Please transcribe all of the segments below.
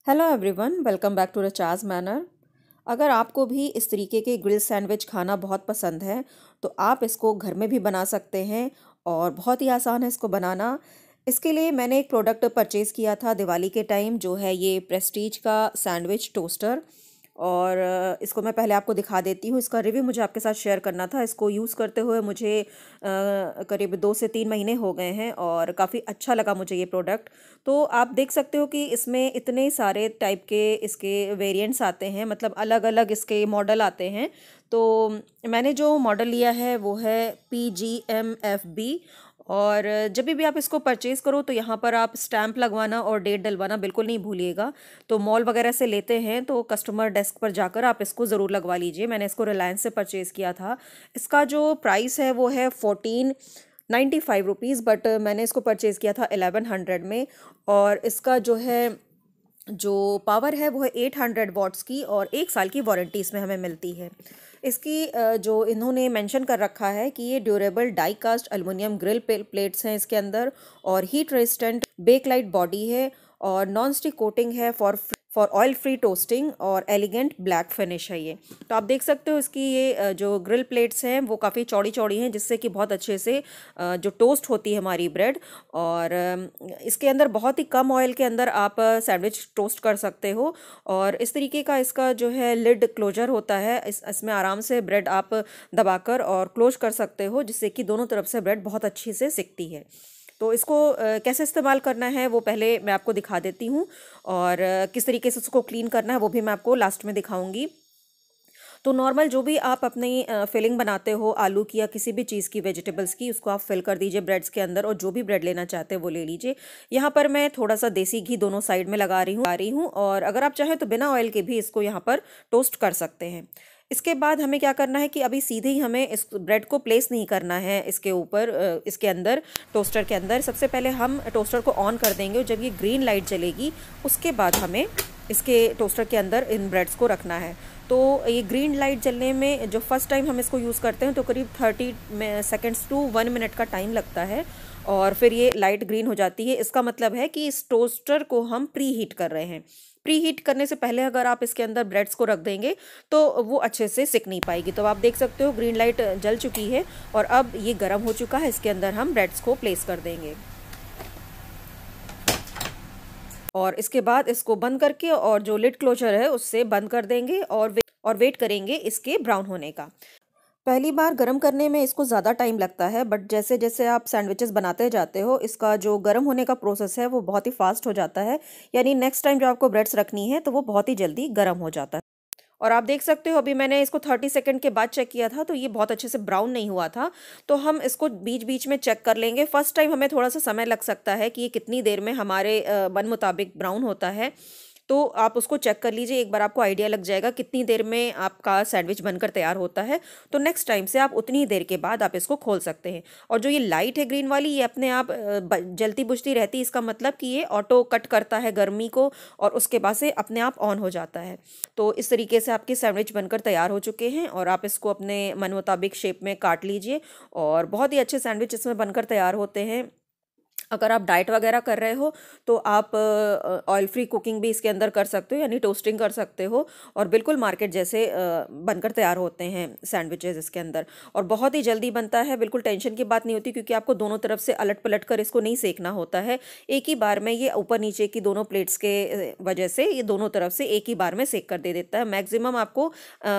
Hello everyone, welcome back to रचाज मैनर। अगर आपको भी इस तरीके के ग्रिल सैंडविच खाना बहुत पसंद है तो आप इसको घर में भी बना सकते हैं और बहुत ही आसान है इसको बनाना। इसके लिए मैंने एक प्रोडक्ट परचेज़ किया था दिवाली के टाइम, जो है ये प्रेस्टीज का सैंडविच टोस्टर। और इसको मैं पहले आपको दिखा देती हूँ। इसका रिव्यू मुझे आपके साथ शेयर करना था। इसको यूज़ करते हुए मुझे करीब 2 से 3 महीने हो गए हैं और काफ़ी अच्छा लगा मुझे ये प्रोडक्ट। तो आप देख सकते हो कि इसमें इतने सारे टाइप के इसके वेरिएंट्स आते हैं, मतलब अलग अलग इसके मॉडल आते हैं। तो मैंने जो मॉडल लिया है वो है PGMFB। और जब भी आप इसको परचेज़ करो तो यहाँ पर आप स्टैंप लगवाना और डेट डलवाना बिल्कुल नहीं भूलिएगा। तो मॉल वगैरह से लेते हैं तो कस्टमर डेस्क पर जाकर आप इसको ज़रूर लगवा लीजिए। मैंने इसको रिलायंस से परचेज़ किया था। इसका जो प्राइस है वो है 1495 रुपीज़, बट मैंने इसको परचेज़ किया था 1100 में। और इसका जो पावर है वो है 800 वॉट्स की और 1 साल की वारंटी इसमें हमें मिलती है। इसकी जो इन्होंने मेंशन कर रखा है कि ये durable die cast aluminium grill plates हैं इसके अंदर, और हीट रेजिस्टेंट बेकलाइट बॉडी है, और नॉन स्टिक कोटिंग है फॉर ऑयल फ्री टोस्टिंग, और एलिगेंट ब्लैक फिनिश है ये। तो आप देख सकते हो इसकी ये जो ग्रिल प्लेट्स हैं वो काफ़ी चौड़ी चौड़ी हैं, जिससे कि बहुत अच्छे से जो टोस्ट होती है हमारी ब्रेड। और इसके अंदर बहुत ही कम ऑयल के अंदर आप सैंडविच टोस्ट कर सकते हो। और इस तरीके का इसका जो है लिड क्लोजर होता है, इसमें आराम से ब्रेड आप दबाकर और क्लोज कर सकते हो, जिससे कि दोनों तरफ से ब्रेड बहुत अच्छे से सिकती है। तो इसको कैसे इस्तेमाल करना है वो पहले मैं आपको दिखा देती हूँ, और किस तरीके से उसको क्लीन करना है वो भी मैं आपको लास्ट में दिखाऊंगी। तो नॉर्मल जो भी आप अपनी फिलिंग बनाते हो आलू की या किसी भी चीज़ की, वेजिटेबल्स की, उसको आप फिल कर दीजिए ब्रेड्स के अंदर, और जो भी ब्रेड लेना चाहते हैं वो ले लीजिए। यहाँ पर मैं थोड़ा सा देसी घी दोनों साइड में लगा रही हूँ, और अगर आप चाहें तो बिना ऑयल के भी इसको यहाँ पर टोस्ट कर सकते हैं। इसके बाद हमें क्या करना है कि अभी सीधे ही हमें इस ब्रेड को प्लेस नहीं करना है इसके ऊपर, इसके अंदर, टोस्टर के अंदर। सबसे पहले हम टोस्टर को ऑन कर देंगे, और जब ये ग्रीन लाइट जलेगी उसके बाद हमें इसके टोस्टर के अंदर इन ब्रेड्स को रखना है। तो ये ग्रीन लाइट जलने में जो फर्स्ट टाइम हम इसको यूज़ करते हैं तो करीब 30 सेकेंड्स टू 1 मिनट का टाइम लगता है, और फिर ये लाइट ग्रीन हो जाती है। इसका मतलब है कि इस टोस्टर को हम प्री हीट कर रहे हैं। प्री हीट करने से पहले अगर आप इसके अंदर ब्रेड्स को रख देंगे तो वो अच्छे से सिक नहीं पाएगी। तो आप देख सकते हो ग्रीन लाइट जल चुकी है और अब ये गर्म हो चुका है। इसके अंदर हम ब्रेड्स को प्लेस कर देंगे, और इसके बाद इसको बंद करके और जो लिड क्लोजर है उससे बंद कर देंगे, और वेट करेंगे इसके ब्राउन होने का। पहली बार गरम करने में इसको ज़्यादा टाइम लगता है, बट जैसे जैसे आप सैंडविचेस बनाते जाते हो इसका जो गरम होने का प्रोसेस है वो बहुत ही फास्ट हो जाता है। यानी नेक्स्ट टाइम जब आपको ब्रेड्स रखनी है तो वो बहुत ही जल्दी गरम हो जाता है। और आप देख सकते हो अभी मैंने इसको 30 सेकंड के बाद चेक किया था तो ये बहुत अच्छे से ब्राउन नहीं हुआ था। तो हम इसको बीच बीच में चेक कर लेंगे। फर्स्ट टाइम हमें थोड़ा सा समय लग सकता है कि ये कितनी देर में हमारे मन मुताबिक ब्राउन होता है। तो आप उसको चेक कर लीजिए, एक बार आपको आइडिया लग जाएगा कितनी देर में आपका सैंडविच बनकर तैयार होता है। तो नेक्स्ट टाइम से आप उतनी देर के बाद आप इसको खोल सकते हैं। और जो ये लाइट है ग्रीन वाली, ये अपने आप जलती बुझती रहती है। इसका मतलब कि ये ऑटो कट करता है गर्मी को, और उसके बाद से अपने आप ऑन हो जाता है। तो इस तरीके से आपके सैंडविच बनकर तैयार हो चुके हैं, और आप इसको अपने मन मुताबिक शेप में काट लीजिए, और बहुत ही अच्छे सैंडविच इसमें बनकर तैयार होते हैं। अगर आप डाइट वगैरह कर रहे हो तो आप ऑयल फ्री कुकिंग भी इसके अंदर कर सकते हो, यानी टोस्टिंग कर सकते हो, और बिल्कुल मार्केट जैसे बनकर तैयार होते हैं सैंडविचेस इसके अंदर। और बहुत ही जल्दी बनता है, बिल्कुल टेंशन की बात नहीं होती, क्योंकि आपको दोनों तरफ से अलट पलट कर इसको नहीं सेकना होता है। एक ही बार में ये ऊपर नीचे की दोनों प्लेट्स के वजह से ये दोनों तरफ से एक ही बार में सेक कर दे देता है। मैक्सिमम आपको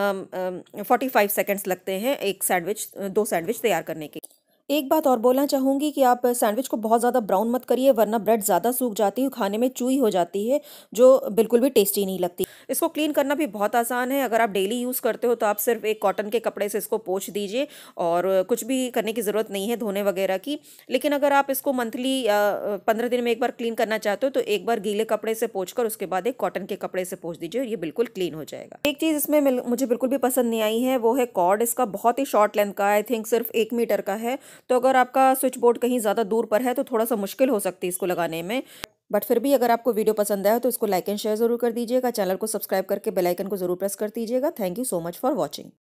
45 सेकेंड्स लगते हैं एक सैंडविच, 2 सैंडविच तैयार करने के। एक बात और बोलना चाहूँगी कि आप सैंडविच को बहुत ज़्यादा ब्राउन मत करिए, वरना ब्रेड ज़्यादा सूख जाती है, खाने में चूई हो जाती है, जो बिल्कुल भी टेस्टी नहीं लगती। इसको क्लीन करना भी बहुत आसान है। अगर आप डेली यूज़ करते हो तो आप सिर्फ एक कॉटन के कपड़े से इसको पोंछ दीजिए, और कुछ भी करने की ज़रूरत नहीं है धोने वगैरह की। लेकिन अगर आप इसको मंथली या 15 दिन में एक बार क्लीन करना चाहते हो तो एक बार गीले कपड़े से पोंछ कर उसके बाद एक कॉटन के कपड़े से पोंछ दीजिए, और ये बिल्कुल क्लीन हो जाएगा। एक चीज़ इसमें मुझे बिल्कुल भी पसंद नहीं आई है, वो है कॉर्ड। इसका बहुत ही शॉर्ट लेंथ का, आई थिंक सिर्फ 1 मीटर का है। तो अगर आपका स्विच बोर्ड कहीं ज़्यादा दूर पर है तो थोड़ा सा मुश्किल हो सकती है इसको लगाने में। बट फिर भी अगर आपको वीडियो पसंद आया तो इसको लाइक एंड शेयर ज़रूर कर दीजिएगा। चैनल को सब्सक्राइब करके बेल आइकन को ज़रूर प्रेस कर दीजिएगा। Thank you so much for watching.